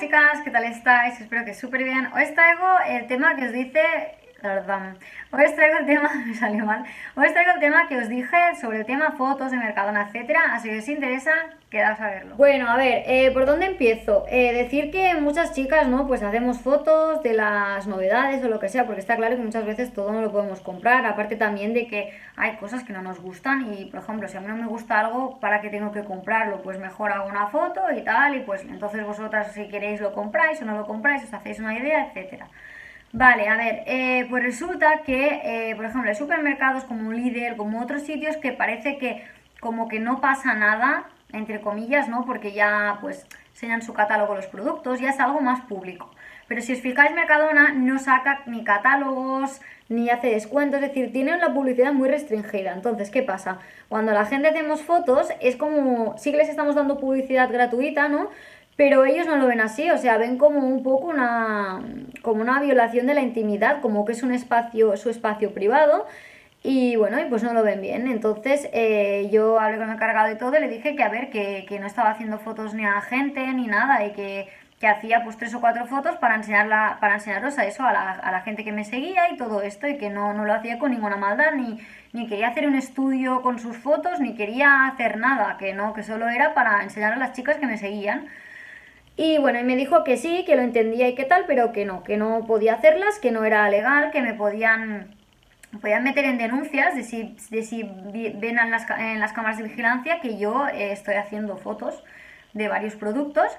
chicas, ¿qué tal estáis? Espero que súper bien. Os traigo el tema que os dice... Perdón. Os traigo el tema... Me salió mal. Os traigo el tema que os dije sobre el tema fotos de Mercadona, etcétera. Así que si os interesa, quedaos a verlo. Bueno, a ver, ¿por dónde empiezo? Decir que muchas chicas, ¿no? Pues hacemos fotos de las novedades o lo que sea, porque está claro que muchas veces todo no lo podemos comprar. Aparte también de que hay cosas que no nos gustan y, por ejemplo, si a mí no me gusta algo, ¿para qué tengo que comprarlo? Pues mejor hago una foto y tal, y pues entonces vosotras si queréis lo compráis o no lo compráis, os hacéis una idea, etcétera. Vale, a ver, pues resulta que, por ejemplo, hay supermercados como Lidl, como otros sitios que parece que como que no pasa nada, entre comillas, ¿no? Porque ya pues enseñan su catálogo los productos, ya es algo más público. Pero si os fijáis, Mercadona no saca ni catálogos, ni hace descuentos, es decir, tiene una publicidad muy restringida. Entonces, ¿qué pasa? Cuando la gente hacemos fotos, es como, sí que les estamos dando publicidad gratuita, ¿no? Pero ellos no lo ven así, o sea, ven como un poco como una violación de la intimidad, como que es un espacio, su espacio privado, y bueno, y pues no lo ven bien. Entonces yo hablé con el encargado y todo y le dije que a ver, que no estaba haciendo fotos ni a gente ni nada y que hacía pues 3 o 4 fotos para enseñarlos a eso, a la gente que me seguía y todo esto, y que no lo hacía con ninguna maldad, ni quería hacer un estudio con sus fotos, ni quería hacer nada, que no, que solo era para enseñar a las chicas que me seguían. Y bueno, y me dijo que sí, que lo entendía y qué tal, pero que no podía hacerlas, que no era legal, que me podían meter en denuncias de si ven en las cámaras de vigilancia que yo estoy haciendo fotos de varios productos.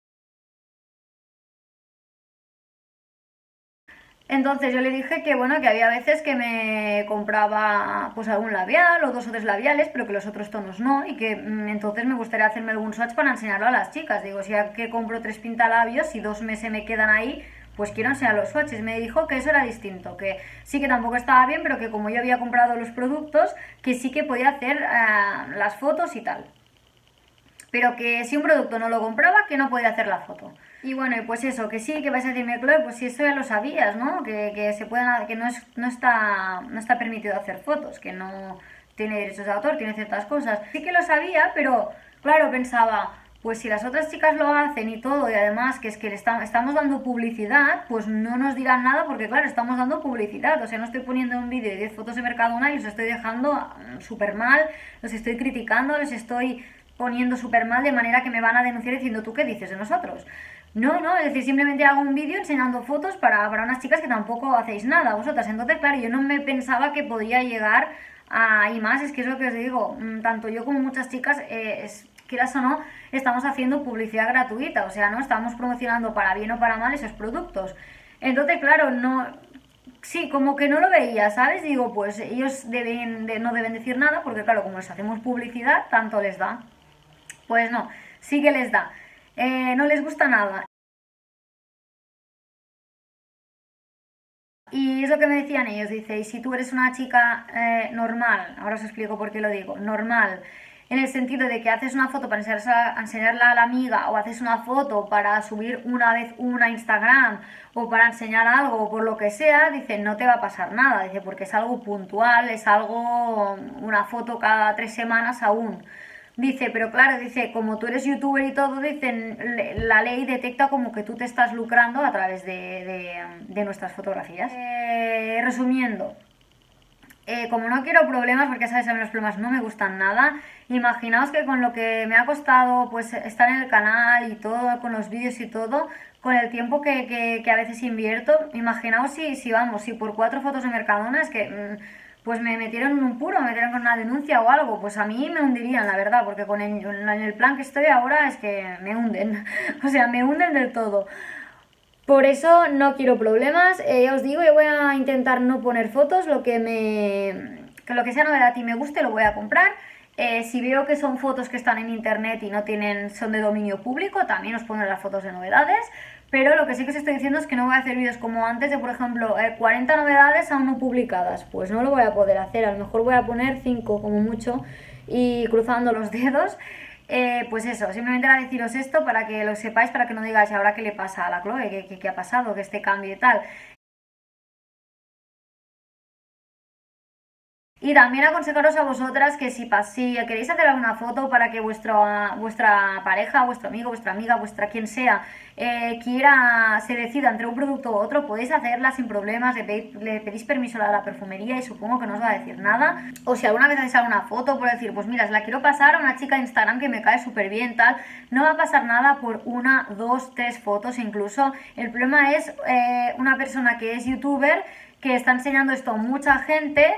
Entonces yo le dije que bueno, que había veces que me compraba pues algún labial o 2 o 3 labiales, pero que los otros tonos no, y que entonces me gustaría hacerme algún swatch para enseñarlo a las chicas. Digo, si ya que compro 3 pintalabios y 2 meses me quedan ahí, pues quiero enseñar los swatches. Me dijo que eso era distinto, que sí que tampoco estaba bien, pero que como yo había comprado los productos, que sí que podía hacer las fotos y tal, pero que si un producto no lo compraba, que no podía hacer la foto. Y bueno, y pues eso, que sí, que vais a decirme, Chloe, pues si eso ya lo sabías, ¿no? Que se pueden, que no está permitido hacer fotos, que no tiene derechos de autor, tiene ciertas cosas. Sí que lo sabía, pero claro, pensaba, pues si las otras chicas lo hacen y todo, y además que es que estamos dando publicidad, pues no nos dirán nada porque claro, estamos dando publicidad. O sea, no estoy poniendo un vídeo de 10 fotos de Mercadona y los estoy dejando súper mal, los estoy criticando, los estoy poniendo súper mal, de manera que me van a denunciar diciendo, ¿tú qué dices de nosotros? No, no, es decir, simplemente hago un vídeo enseñando fotos para unas chicas que tampoco hacéis nada vosotras. Entonces, claro, yo no me pensaba que podía llegar a... Y más, es que es lo que os digo, tanto yo como muchas chicas, quieras o no, estamos haciendo publicidad gratuita, o sea, no estamos promocionando para bien o para mal esos productos. Entonces, claro, no... Sí, como que no lo veía, ¿sabes? Digo, pues ellos no deben decir nada porque, claro, como les hacemos publicidad, tanto les da. Pues no, sí que les da. No les gusta nada. Y es lo que me decían ellos, dice, y si tú eres una chica normal, ahora os explico por qué lo digo, normal, en el sentido de que haces una foto para enseñarla a la amiga, o haces una foto para subir una vez una a Instagram, o para enseñar algo, o por lo que sea, dice, no te va a pasar nada, dice, porque es algo puntual, es algo, una foto cada 3 semanas aún. Dice, pero claro, dice, como tú eres youtuber y todo, dicen, la ley detecta como que tú te estás lucrando a través de nuestras fotografías. Resumiendo, como no quiero problemas, porque sabes, a mí los problemas no me gustan nada, imaginaos que con lo que me ha costado pues estar en el canal y todo, con los vídeos y todo, con el tiempo que a veces invierto, imaginaos si vamos, si por 4 fotos de Mercadona es que... pues me metieron en un puro, me metieron con una denuncia o algo, pues a mí me hundirían, la verdad, porque en el plan que estoy ahora es que me hunden, o sea, me hunden del todo. Por eso no quiero problemas, os digo, yo voy a intentar no poner fotos, que lo que sea novedad y me guste lo voy a comprar. Si veo que son fotos que están en internet y son de dominio público, también os pondré las fotos de novedades. Pero lo que sí que os estoy diciendo es que no voy a hacer vídeos como antes de, por ejemplo, 40 novedades aún no publicadas. Pues no lo voy a poder hacer, a lo mejor voy a poner 5 como mucho y cruzando los dedos. Pues eso, simplemente era deciros esto para que lo sepáis, para que no digáis ahora qué le pasa a la Chloe, qué ha pasado, que este cambio y tal. Y también aconsejaros a vosotras que si queréis hacer alguna foto para que vuestra pareja, vuestro amigo, vuestra amiga, vuestra quien sea, se decida entre un producto u otro, podéis hacerla sin problemas, le pedís permiso a la perfumería y supongo que no os va a decir nada. O si alguna vez hacéis alguna foto por decir, pues mira, se la quiero pasar a una chica de Instagram que me cae súper bien, tal, no va a pasar nada por 1, 2, 3 fotos incluso. El problema es una persona que es youtuber, que está enseñando esto a mucha gente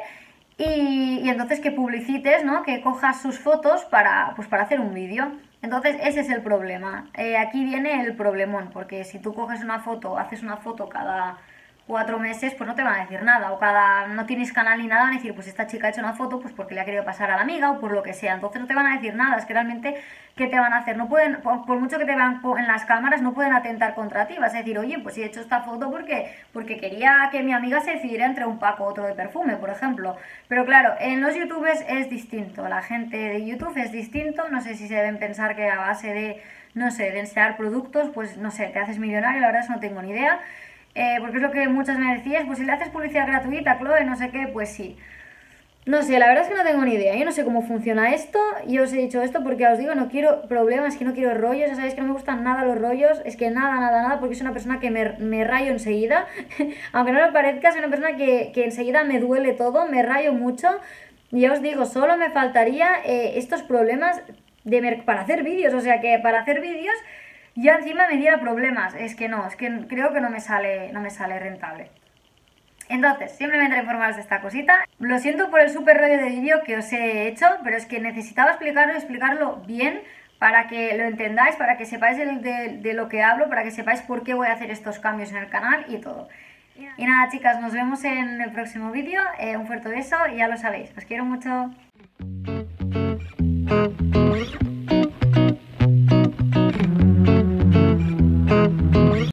y entonces que publicites, ¿no? Que cojas sus fotos para hacer un vídeo. Entonces ese es el problema. Aquí viene el problemón, porque si tú coges una foto, haces una foto cada 4 meses, pues no te van a decir nada, o no tienes canal ni nada, van a decir, pues esta chica ha hecho una foto pues porque le ha querido pasar a la amiga o por lo que sea, entonces no te van a decir nada. Es que realmente, ¿qué te van a hacer? No pueden, por mucho que te vean en las cámaras, no pueden atentar contra ti. Vas a decir, oye, pues si he hecho esta foto porque quería que mi amiga se decidiera entre un pack o otro de perfume, por ejemplo. Pero claro, en los youtubers es distinto, la gente de YouTube es distinto. No sé si se deben pensar que a base de, no sé, de enseñar productos, pues no sé, te haces millonario, la verdad es que no tengo ni idea. Porque es lo que muchas me decías, pues si le haces publicidad gratuita, Chloe, no sé qué, pues sí. No sé, la verdad es que no tengo ni idea, yo no sé cómo funciona esto. Yo os he dicho esto porque os digo, no quiero problemas, que no quiero rollos, ya sabéis que no me gustan nada los rollos, es que nada, porque soy una persona que me rayo enseguida, aunque no lo parezca, soy una persona que enseguida me duele todo, me rayo mucho. Y ya os digo, solo me faltaría estos problemas para hacer vídeos, o sea que para hacer vídeos yo encima me diera problemas. Es que creo que no me sale rentable. Entonces, simplemente informaros de esta cosita. Lo siento por el súper rollo de vídeo que os he hecho, pero es que necesitaba explicarlo bien para que lo entendáis, para que sepáis de lo que hablo, para que sepáis por qué voy a hacer estos cambios en el canal y todo. Y nada, chicas, nos vemos en el próximo vídeo. Un fuerte beso y ya lo sabéis, os quiero mucho.